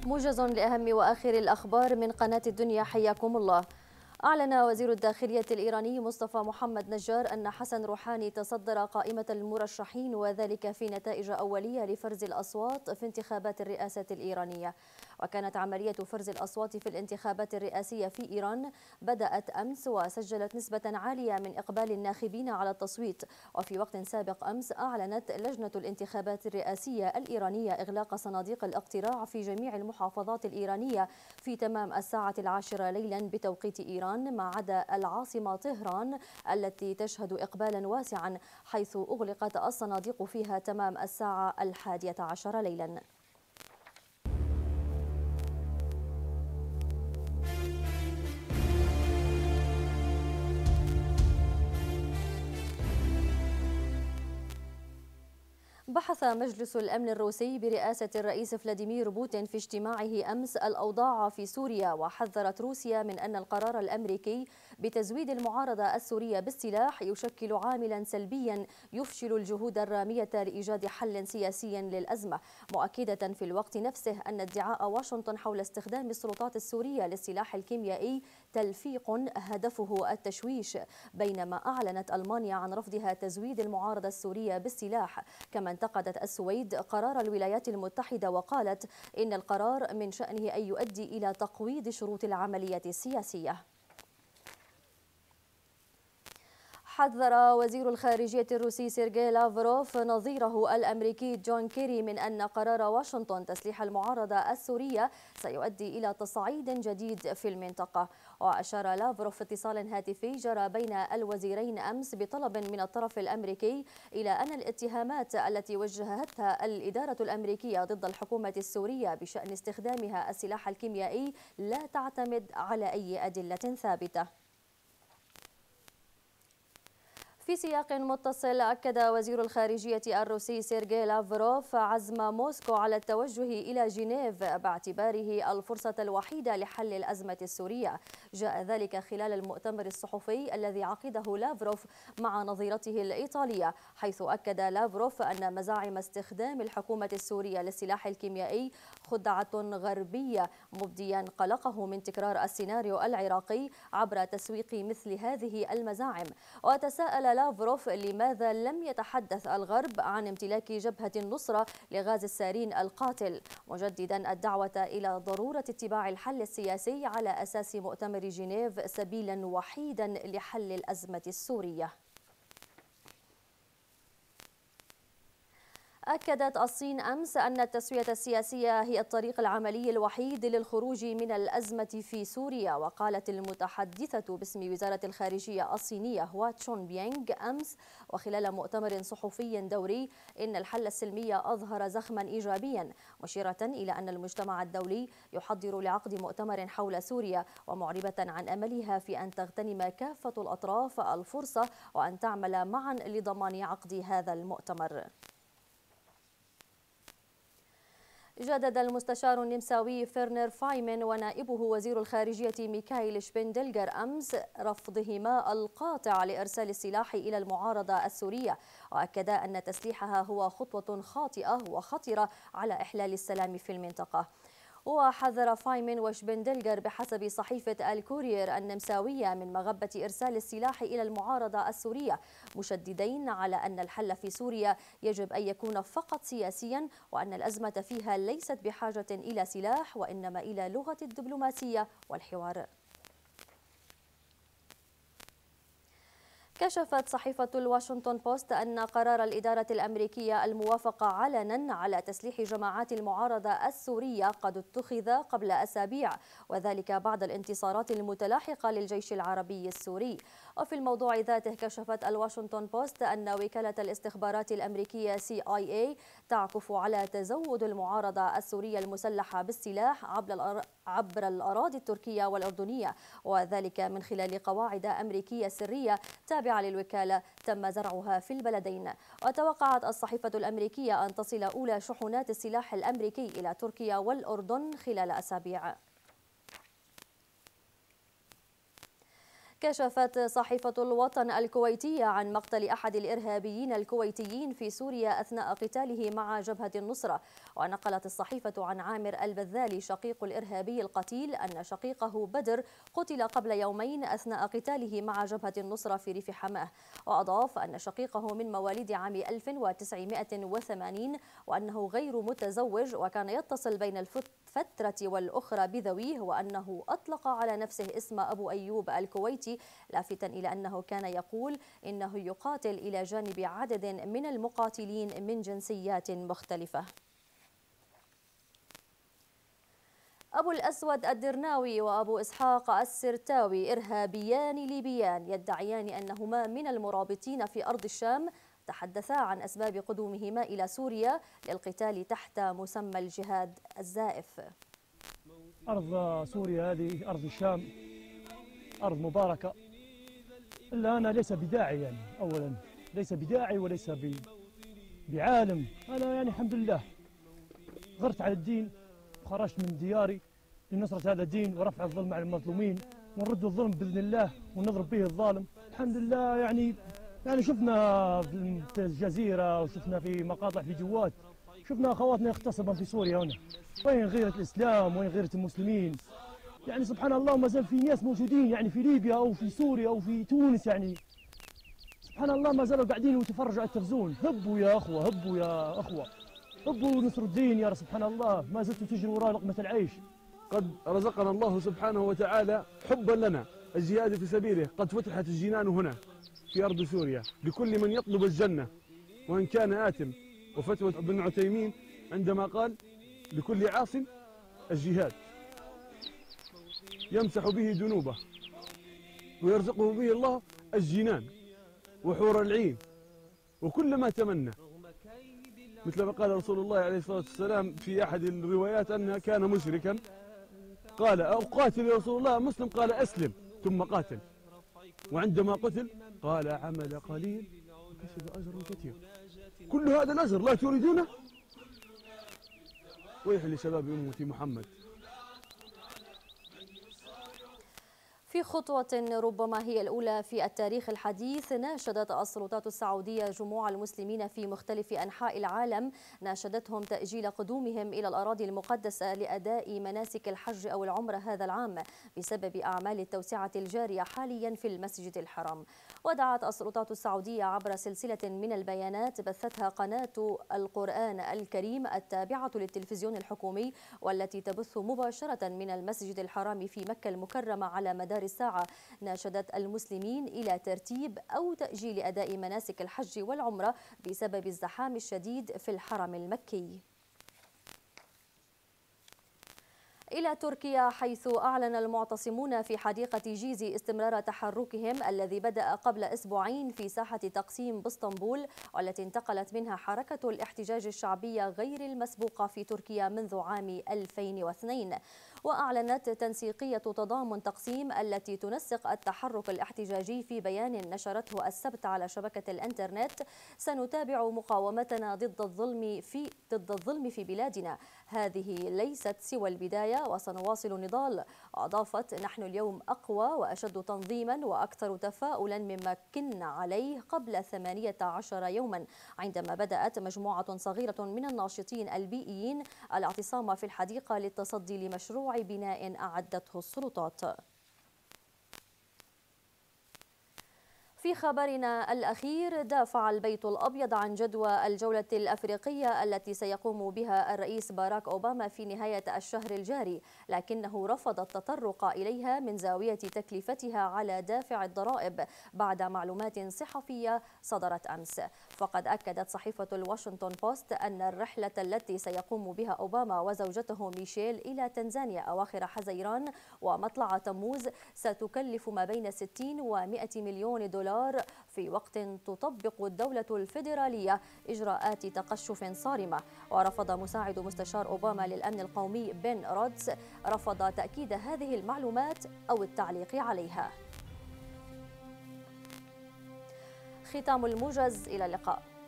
موجز لأهم وآخر الأخبار من قناة الدنيا، حياكم الله. أعلن وزير الداخلية الإيراني مصطفى محمد نجار أن حسن روحاني تصدر قائمة المرشحين، وذلك في نتائج أولية لفرز الأصوات في انتخابات الرئاسة الإيرانية. وكانت عملية فرز الأصوات في الانتخابات الرئاسية في إيران بدأت أمس، وسجلت نسبة عالية من إقبال الناخبين على التصويت. وفي وقت سابق أمس أعلنت لجنة الانتخابات الرئاسية الإيرانية إغلاق صناديق الاقتراع في جميع المحافظات الإيرانية في تمام 10:10 ليلا بتوقيت إيران، ما عدا العاصمة طهران التي تشهد إقبالا واسعا، حيث أغلقت الصناديق فيها تمام 11:10 ليلا. بحث مجلس الأمن الروسي برئاسة الرئيس فلاديمير بوتين في اجتماعه أمس الأوضاع في سوريا، وحذرت روسيا من أن القرار الأمريكي بتزويد المعارضة السورية بالسلاح يشكل عاملا سلبيا يفشل الجهود الرامية لإيجاد حل سياسي للأزمة، مؤكدة في الوقت نفسه أن ادعاء واشنطن حول استخدام السلطات السورية للسلاح الكيميائي تلفيق هدفه التشويش، بينما أعلنت ألمانيا عن رفضها تزويد المعارضة السورية بالسلاح. كما انتقدت السويد قرار الولايات المتحدة وقالت إن القرار من شأنه أن يؤدي إلى تقويض شروط العملية السياسية. حذر وزير الخارجية الروسي سيرجي لافروف نظيره الأمريكي جون كيري من أن قرار واشنطن تسليح المعارضة السورية سيؤدي إلى تصعيد جديد في المنطقة. وأشار لافروف في اتصال هاتفي جرى بين الوزيرين أمس بطلب من الطرف الأمريكي إلى أن الاتهامات التي وجهتها الإدارة الأمريكية ضد الحكومة السورية بشأن استخدامها السلاح الكيميائي لا تعتمد على أي أدلة ثابتة. في سياق متصل، أكد وزير الخارجية الروسي سيرجي لافروف عزم موسكو على التوجه إلى جنيف باعتباره الفرصة الوحيدة لحل الأزمة السورية. جاء ذلك خلال المؤتمر الصحفي الذي عقده لافروف مع نظيرته الإيطالية، حيث أكد لافروف أن مزاعم استخدام الحكومة السورية للسلاح الكيميائي خدعة غربية، مبديا قلقه من تكرار السيناريو العراقي عبر تسويق مثل هذه المزاعم. وتساءل لافروف لماذا لم يتحدث الغرب عن امتلاك جبهة النصرة لغاز السارين القاتل، مجددا الدعوة إلى ضرورة اتباع الحل السياسي على أساس مؤتمر جنيف سبيلا وحيدا لحل الأزمة السورية. أكدت الصين أمس أن التسوية السياسية هي الطريق العملي الوحيد للخروج من الأزمة في سوريا. وقالت المتحدثة باسم وزارة الخارجية الصينية هوا تشون بيانغ أمس وخلال مؤتمر صحفي دوري إن الحل السلمي أظهر زخما إيجابيا، مشيرة إلى أن المجتمع الدولي يحضر لعقد مؤتمر حول سوريا، ومعربة عن أملها في أن تغتنم كافة الأطراف الفرصة وأن تعمل معا لضمان عقد هذا المؤتمر. جدد المستشار النمساوي فيرنر فايمن ونائبه وزير الخارجية ميكائيل شبندلجر أمس رفضهما القاطع لإرسال السلاح إلى المعارضة السورية، وأكدا أن تسليحها هو خطوة خاطئة وخطرة على إحلال السلام في المنطقة. وحذر فايمن وشبندلجر بحسب صحيفة الكورير النمساوية من مغبة إرسال السلاح إلى المعارضة السورية، مشددين على أن الحل في سوريا يجب أن يكون فقط سياسيا، وأن الأزمة فيها ليست بحاجة إلى سلاح وإنما إلى لغة الدبلوماسية والحوار. كشفت صحيفة الواشنطن بوست أن قرار الإدارة الأمريكية الموافق علنا على تسليح جماعات المعارضة السورية قد اتخذ قبل أسابيع، وذلك بعد الانتصارات المتلاحقة للجيش العربي السوري. وفي الموضوع ذاته كشفت الواشنطن بوست أن وكالة الاستخبارات الأمريكية CIA تعكف على تزود المعارضة السورية المسلحة بالسلاح عبر الأراضي التركية والأردنية، وذلك من خلال قواعد أمريكية سرية تابعة للوكالة تم زرعها في البلدين. وتوقعت الصحيفة الأمريكية أن تصل أولى شحنات السلاح الأمريكي إلى تركيا والأردن خلال أسابيع. كشفت صحيفة الوطن الكويتية عن مقتل أحد الإرهابيين الكويتيين في سوريا أثناء قتاله مع جبهة النصرة. ونقلت الصحيفة عن عامر البذالي شقيق الإرهابي القتيل أن شقيقه بدر قتل قبل يومين أثناء قتاله مع جبهة النصرة في ريف حماه. وأضاف أن شقيقه من مواليد عام 1980 وأنه غير متزوج وكان يتصل بين الفترة والأخرى بذويه، وأنه أطلق على نفسه اسم أبو أيوب الكويتي، لافتا إلى أنه كان يقول إنه يقاتل إلى جانب عدد من المقاتلين من جنسيات مختلفة. أبو الأسود الدرناوي وأبو إسحاق السرتاوي إرهابيان ليبيان يدعيان أنهما من المرابطين في أرض الشام، تحدثا عن أسباب قدومهما إلى سوريا للقتال تحت مسمى الجهاد الزائف. أرض سوريا هذه أرض الشام أرض مباركة، إلا أنا ليس بداعي، يعني أولا ليس بداعي وليس بعالم. أنا يعني الحمد لله غرت على الدين وخرجت من دياري لنصرة هذا الدين ورفع الظلم على المظلومين ونرد الظلم بإذن الله ونضرب به الظالم. الحمد لله يعني شفنا في الجزيرة وشفنا في مقاطع في جوات، شفنا أخواتنا يغتصبن في سوريا هنا. وين غيرة الإسلام؟ وين غيرة المسلمين؟ يعني سبحان الله ما زال في ناس موجودين يعني في ليبيا أو في سوريا أو في تونس، يعني سبحان الله ما زالوا قاعدين ويتفرجوا على التلفزيون. هبوا يا أخوة، هبوا يا أخوة، هبوا نصر الدين يا سبحان الله، ما زلتوا تجروا وراء لقمة العيش. قد رزقنا الله سبحانه وتعالى حبا لنا الجهاد في سبيله، قد فتحت الجنان هنا في أرض سوريا لكل من يطلب الجنة وإن كان آثم. وفتوى ابن عثيمين عندما قال لكل عاص الجهاد يمسح به ذنوبه ويرزقه به الله الجنان وحور العين وكل ما تمنى، مثل ما قال رسول الله عليه الصلاة والسلام في أحد الروايات أنه كان مشركا، قال أقاتل يا رسول الله؟ مسلم قال أسلم ثم قاتل، وعندما قتل قال عمل قليل وكسب أجر كثير. كل هذا الأجر لا تريدونه؟ ويح لشباب أمة محمد. في خطوة ربما هي الأولى في التاريخ الحديث، ناشدت السلطات السعودية جموع المسلمين في مختلف أنحاء العالم، ناشدتهم تأجيل قدومهم إلى الأراضي المقدسة لأداء مناسك الحج أو العمرة هذا العام بسبب أعمال التوسعة الجارية حاليا في المسجد الحرام. ودعت السلطات السعودية عبر سلسلة من البيانات بثتها قناة القرآن الكريم التابعة للتلفزيون الحكومي والتي تبث مباشرة من المسجد الحرام في مكة المكرمة على مدار الساعة، ناشدت المسلمين إلى ترتيب أو تأجيل أداء مناسك الحج والعمرة بسبب الزحام الشديد في الحرم المكي. إلى تركيا، حيث أعلن المعتصمون في حديقة جيزي استمرار تحركهم الذي بدأ قبل أسبوعين في ساحة تقسيم باسطنبول، والتي انتقلت منها حركة الاحتجاج الشعبية غير المسبوقة في تركيا منذ عام 2002. وأعلنت تنسيقية تضامن تقسيم التي تنسق التحرك الاحتجاجي في بيان نشرته السبت على شبكة الإنترنت: سنتابع مقاومتنا ضد الظلم في بلادنا، هذه ليست سوى البداية وسنواصل النضال. أضافت: نحن اليوم أقوى وأشد تنظيما وأكثر تفاؤلا مما كنا عليه قبل 18 يوما، عندما بدأت مجموعة صغيرة من الناشطين البيئيين الاعتصام في الحديقة للتصدي لمشروع بناء أعدته السلطات. في خبرنا الأخير، دافع البيت الأبيض عن جدوى الجولة الأفريقية التي سيقوم بها الرئيس باراك أوباما في نهاية الشهر الجاري، لكنه رفض التطرق إليها من زاوية تكلفتها على دافع الضرائب بعد معلومات صحفية صدرت أمس. فقد أكدت صحيفة الواشنطن بوست أن الرحلة التي سيقوم بها أوباما وزوجته ميشيل إلى تنزانيا أواخر حزيران ومطلع تموز ستكلف ما بين 60 و100 مليون دولار، في وقت تطبق الدولة الفيدرالية إجراءات تقشف صارمة. ورفض مساعد مستشار أوباما للأمن القومي بن رودز رفض تأكيد هذه المعلومات أو التعليق عليها. ختام الموجز، إلى اللقاء.